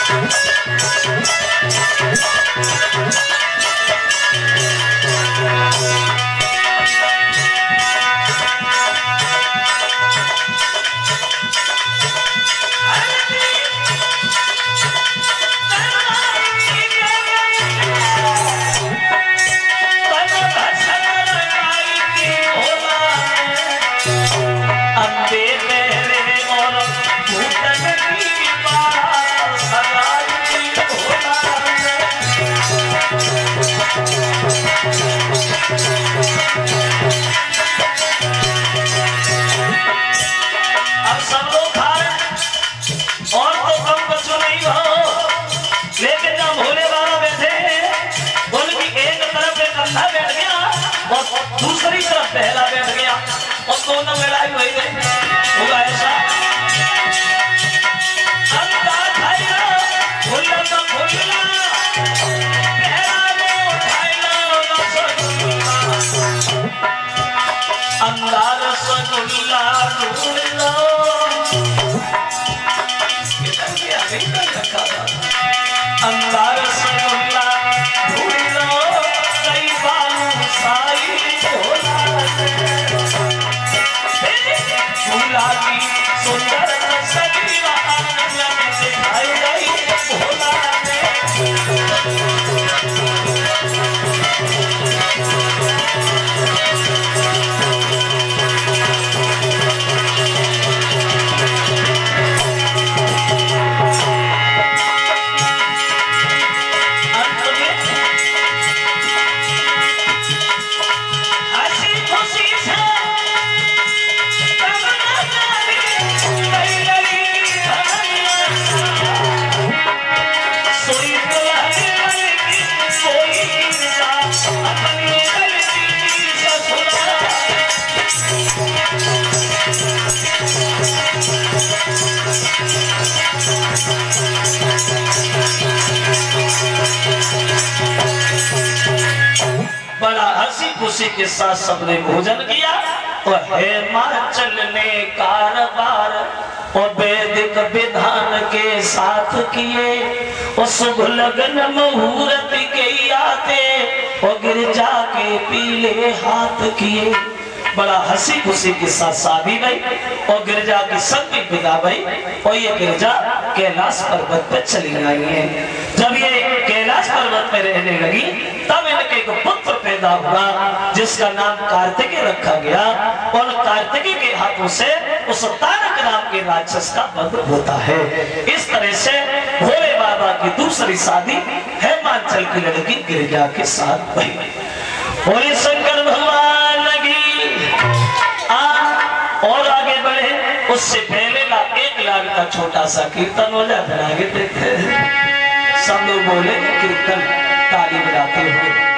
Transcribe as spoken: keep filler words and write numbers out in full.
दूसरी तरफ पहला बैठ गया और दोनों लड़ाई हो गई। हुआ ऐसा अंदाज खाइला भुल्ला ना भुल्ला पहला वो खाइला रसगुल्ला अंदाज रसगुल्ला भुल्ला किधर गया नहीं कर रखा था अंदाज रसगुल्ला भुल्ला कई बालू साई की सुंदर सजीवा दिखाई गई भोला बड़ा हंसी खुशी के साथ सबने भोजन किया और हिमाचल ने कारोबार और वैदिक विधान के साथ किए और शुभ लगन मुहूर्त के आते और गिरजा के पीले हाथ किए। बड़ा हंसी खुशी के साथ शादी भई और गिरजा की संगीत विदा भई और ये गिरजा कैलाश पर्वत पे चली आई है। जब ये कैलाश पर्वत पे रहने लगी तब इनके एक पुत्र पैदा हुआ जिसका नाम कार्तिकेय रखा गया और कार्तिकेय के हाथों से उस तारक नाम के राक्षस का वध होता है। इस तरह से भोले बाबा की दूसरी शादी हिमाचल की लड़की गिरजा के साथ भई। भोले शंकर भगवान की और आगे बढ़े उससे पहले ला एक लाख का छोटा सा कीर्तन हो जाए फिर आगे देखते हैं। सब लोग बोले कीर्तन ताली बजाते हुए।